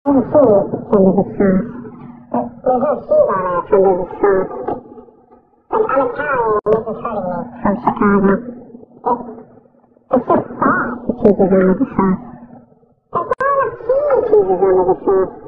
There's a cheese under the sauce. There's no cheese on it under the sauce. Like, I'm Italian, and this is hurting me. From Chicago. It's just sauce. The cheese is under the sauce. There's not enough cheese under the sauce.